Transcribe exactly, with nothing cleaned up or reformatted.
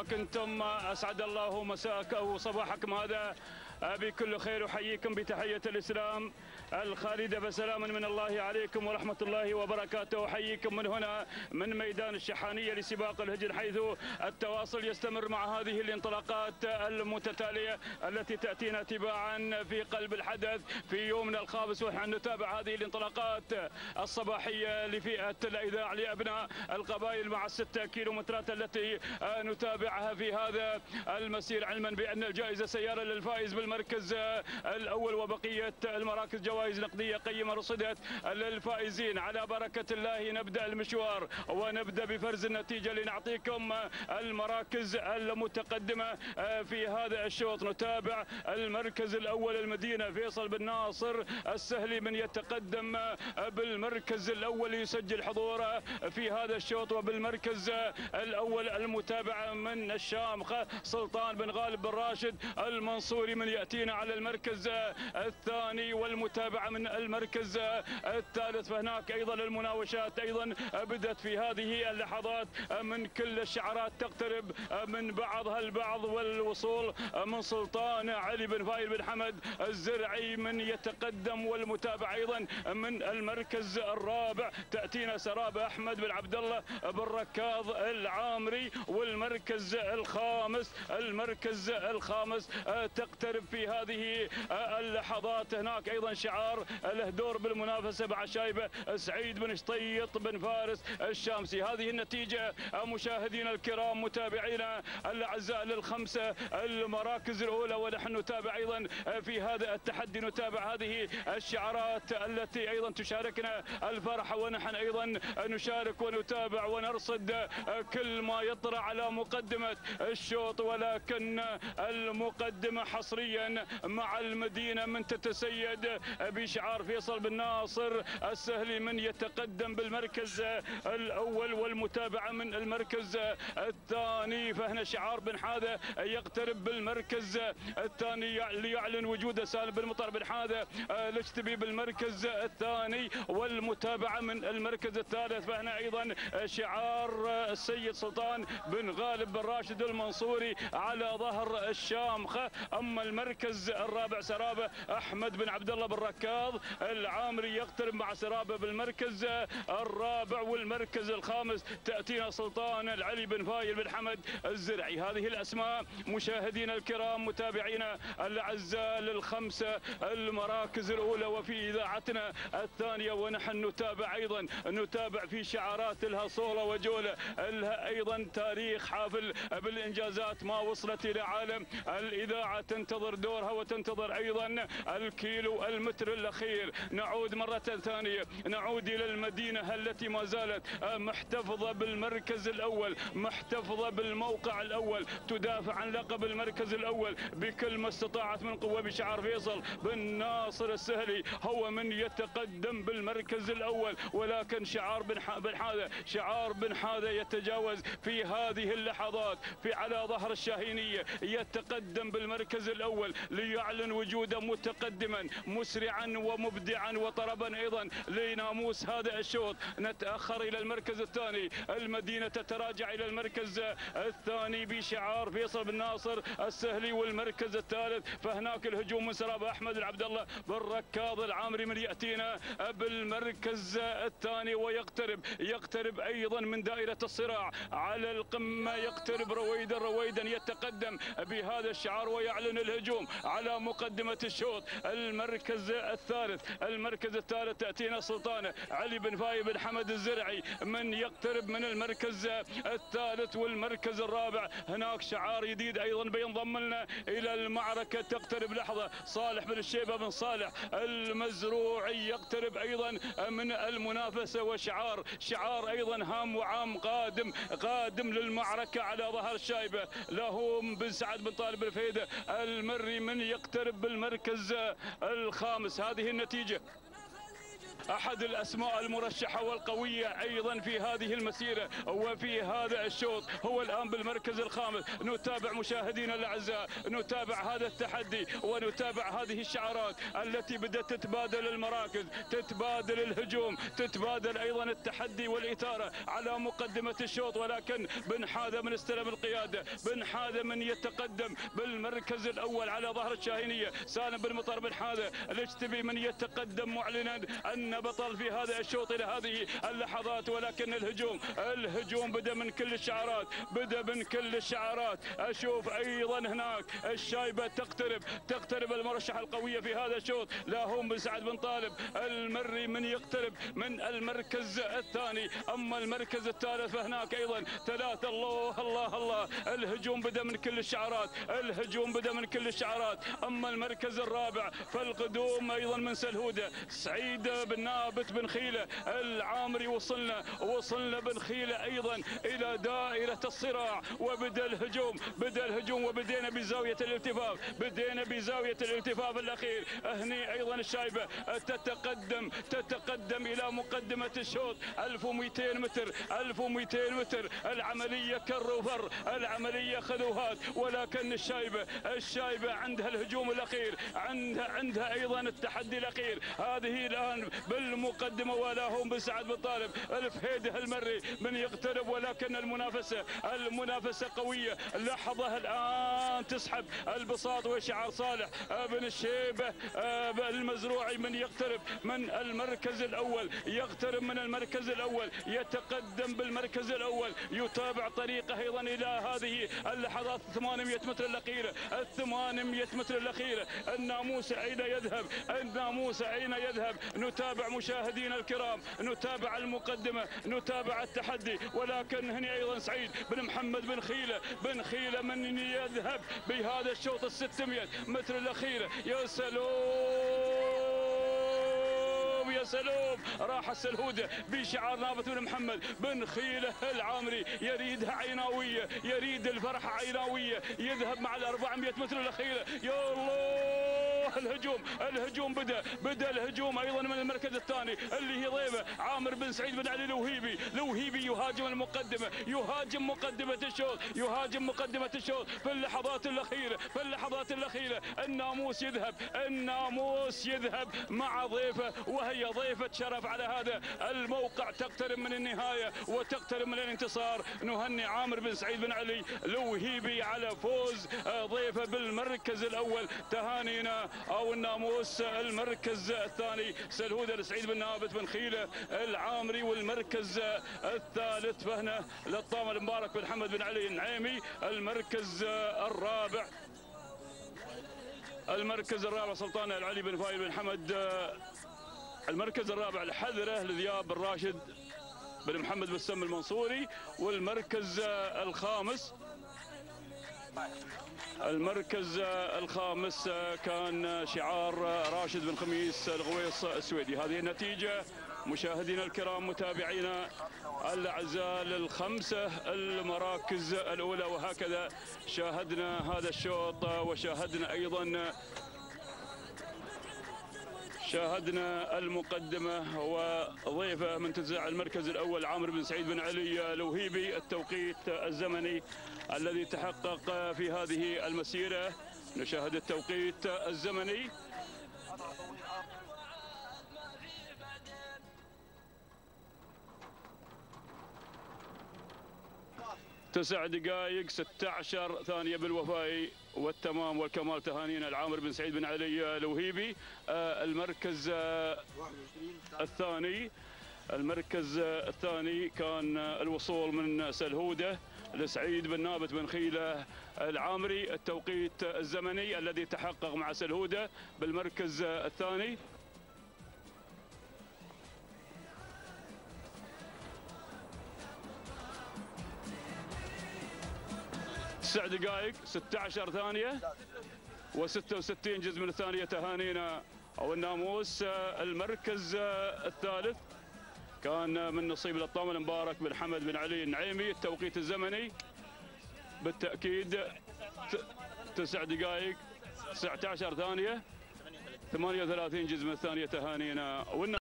كما كنتم. أسعد الله مساءك أو صباحكم هذا بكل خير، أحييكم بتحية الإسلام الخالدة بسلام من الله عليكم ورحمة الله وبركاته. أحييكم من هنا من ميدان الشحانية لسباق الهجن، حيث التواصل يستمر مع هذه الانطلاقات المتتالية التي تأتينا تباعا في قلب الحدث في يومنا الخامس، ونحن نتابع هذه الانطلاقات الصباحية لفئة الإذاع لأبناء القبائل مع الستة كيلومترات التي نتابعها في هذا المسير، علما بأن الجائزة سيارة للفائز بالمركز الأول، وبقية المراكز جوائز نقدية قيمة رصدت للفائزين. على بركة الله نبدأ المشوار ونبدأ بفرز النتيجة لنعطيكم المراكز المتقدمة في هذا الشوط. نتابع المركز الأول المدينة فيصل بن ناصر السهلي من يتقدم بالمركز الأول يسجل حضوره في هذا الشوط، وبالمركز الأول المتابعة من الشامخة سلطان بن غالب بن راشد المنصوري من يأتينا على المركز الثاني، والمتابعة من المركز الثالث. فهناك أيضا المناوشات أيضا بدأت في هذه اللحظات من كل الشعارات تقترب من بعضها البعض، والوصول من سلطان علي بن فايل بن حمد الزرعي من يتقدم، والمتابعة أيضا من المركز الرابع تأتينا سرابة أحمد بن عبد الله بن ركاض العامري، والمركز الخامس المركز الخامس تقترب في هذه اللحظات. هناك أيضا شعار له دور بالمنافسة مع شايبة سعيد بن شطيط بن فارس الشامسي. هذه النتيجة مشاهدينا الكرام متابعينا الأعزاء للخمسة المراكز الأولى، ونحن نتابع أيضا في هذا التحدي، نتابع هذه الشعارات التي أيضا تشاركنا الفرح، ونحن أيضا نشارك ونتابع ونرصد كل ما يطرأ على مقدمة الشوط. ولكن المقدمة حصريا مع المدينة من تتسيد بشعار فيصل بن ناصر السهلي من يتقدم بالمركز الأول، والمتابعة من المركز الثاني. فهنا شعار بن حاذة يقترب بالمركز الثاني ليعلن وجود سالم بن مطر بن حاذة الاشتبي بالمركز الثاني، والمتابعة من المركز الثالث. فهنا أيضا شعار السيد سلطان بن غالب بن راشد المنصوري على ظهر الشامخة. أما المركز الرابع سرابة أحمد بن عبد الله بن ركاض العامري يقترب مع سرابة بالمركز الرابع، والمركز الخامس تأتينا سلطان العلي بن فايل بن حمد الزرعي. هذه الأسماء مشاهدينا الكرام متابعينا الأعزاء للخمسة المراكز الأولى وفي إذاعتنا الثانية، ونحن نتابع أيضا نتابع في شعارات لها صولة وجولة، لها أيضا تاريخ حافل بالإنجازات ما وصلت إلى عالم الإذاعة، تنتظر دورها وتنتظر أيضا الكيلو المتر الأخير. نعود مرة ثانية، نعود إلى المدينة التي ما زالت محتفظة بالمركز الأول، محتفظة بالموقع الأول، تدافع عن لقب المركز الأول بكل ما استطاعت من قوة بشعار فيصل بن ناصر السهلي هو من يتقدم بالمركز الأول. ولكن شعار بن بن حاذة شعار بن حاذة يتجاوز في هذه اللحظات في على ظهر الشاهينية، يتقدم بالمركز الأول ليعلن وجوده متقدما مسرعا ومبدعا وطربا أيضا لناموس هذا الشوط. نتأخر إلى المركز الثاني، المدينة تتراجع إلى المركز الثاني بشعار فيصل بن ناصر السهلي، والمركز الثالث فهناك الهجوم من سرابة أحمد بن عبد الله بن ركاض العامري من يأتينا بالمركز الثاني، ويقترب يقترب أيضا من دائرة الصراع على القمة، يقترب رويدا رويدا يتقدم بهذا الشعار ويعلن الهجوم على مقدمة الشوط. المركز الثالث المركز الثالث تأتينا سلطان علي بن فاي بن حمد الزرعي من يقترب من المركز الثالث، والمركز الرابع هناك شعار جديد أيضا بينضم لنا إلى المعركة. تقترب لحظة صالح بن الشيبة بن صالح المزروعي يقترب أيضا من المنافسة، وشعار شعار أيضا هام وعام قادم قادم للمعركة على ظهر الشايبة لهم بن سعد بن طالب بن فهيدة المري من يقترب بالمركز الخامس. هذه النتيجة أحد الأسماء المرشحة والقوية أيضا في هذه المسيرة وفي هذا الشوط، هو الآن بالمركز الخامس. نتابع مشاهدينا الأعزاء، نتابع هذا التحدي ونتابع هذه الشعارات التي بدأت تتبادل المراكز، تتبادل الهجوم، تتبادل أيضا التحدي والإثارة على مقدمة الشوط. ولكن بن حاذا من استلم القيادة، بن حاذا من يتقدم بالمركز الأول على ظهر الشاهينية. سالم بن مطر بن حاذا الاجتبي من يتقدم معلنا أن بطل في هذا الشوط إلى هذه اللحظات. ولكن الهجوم الهجوم بدأ من كل الشعارات، بدأ من كل الشعارات. أشوف أيضا هناك الشايبة تقترب تقترب المرشحة القوية في هذا الشوط. لا هم بن سعد بن طالب المري من يقترب من المركز الثاني. أما المركز الثالث فهناك أيضا ثلاثة. الله الله الله، الهجوم بدأ من كل الشعارات، الهجوم بدأ من كل الشعارات. أما المركز الرابع فالقدوم أيضا من سلهودة، سعيد بن نابت بن خيلة العامري. وصلنا وصلنا بن خيلة أيضا إلى دائرة الصراع، وبدأ الهجوم بدأ الهجوم وبدينا بزاوية الالتفاف، بدينا بزاوية الالتفاف الأخير. هني أيضا الشايبة تتقدم تتقدم إلى مقدمة الشوط. ألف ومئتين متر ألف ومئتين متر، العملية كر وفر، العملية خذ وهات. ولكن الشايبة الشايبة عندها الهجوم الأخير، عندها عندها أيضا التحدي الأخير. هذه الآن بالمقدمة ولا هم بن سعد بن طالب الفهيده المري من يقترب. ولكن المنافسة المنافسة قوية. لحظة الآن تسحب البساط وشعار صالح بن الشيبة المزروعي من يقترب من المركز الأول، يقترب من المركز الأول، يتقدم بالمركز الأول. يتابع طريقه أيضا إلى هذه اللحظات ثمانمئة متر الأخيرة، الثمانمئة متر الأخيرة. الناموس أين يذهب؟ الناموس أين يذهب؟ نتابع مشاهدينا الكرام، نتابع المقدمة، نتابع التحدي. ولكن هنا أيضا سعيد بن محمد بن خيلة بن خيلة من يذهب بهذا الشوط الستمئة متر الأخيرة. يا سلام يا سلام، راح السلهودة بشعار نابت بن محمد بن خيلة العامري. يريدها عيناوية، يريد الفرحة عيناوية، يذهب مع الأربعمئة متر الأخيرة. يا الله، الهجوم الهجوم بدأ بدأ الهجوم أيضا من المركز الثاني اللي هي ضيبة عامر بن سعيد بن علي الوهيبي. الوهيبي يهاجم المقدمة، يهاجم مقدمة الشوط، يهاجم مقدمة الشوط في اللحظات الأخيرة في اللحظات الأخيرة. الناموس يذهب الناموس يذهب مع ضيفة، وهي ضيفة شرف على هذا الموقع. تقترب من النهاية وتقترب من الانتصار. نهني عامر بن سعيد بن علي الوهيبي على فوز ضيفة بالمركز الأول. تهانينا. أو الناموس المركز الثاني سلهودة لسعيد بن نابت بن خيلة العامري. والمركز الثالث فهنا للطامة المبارك بن حمد بن علي النعيمي. المركز الرابع المركز الرابع سلطان العلي بن فايل بن حمد. المركز الرابع الحذرة لذياب بن راشد بن محمد بن سم المنصوري. والمركز الخامس المركز الخامس كان شعار راشد بن خميس الغويص السويدي. هذه النتيجة مشاهدينا الكرام متابعينا الأعزاء للخمسة المراكز الأولى. وهكذا شاهدنا هذا الشوط، وشاهدنا أيضا شاهدنا المقدمة وضيفه من تنزع المركز الأول عامر بن سعيد بن علي الوهيبي. التوقيت الزمني الذي تحقق في هذه المسيرة، نشاهد التوقيت الزمني. تسع دقائق ستة عشر ثانية بالوفاء والتمام والكمال. تهانينا العامر بن سعيد بن علي الوهيبي. المركز الثاني المركز الثاني كان الوصول من سلهودة لسعيد بن نابت بن خيلة العامري. التوقيت الزمني الذي تحقق مع سلهودة بالمركز الثاني تسع دقائق ستة عشر ثانية وستة وستين جزء من الثانية. تهانينا أو الناموس. المركز الثالث كان من نصيب الطامة المبارك بن حمد بن علي النعيمي. التوقيت الزمني بالتأكيد تسع دقائق تسعة عشر ثانية ثمانية وثلاثين جزء من الثانية. تهانينا.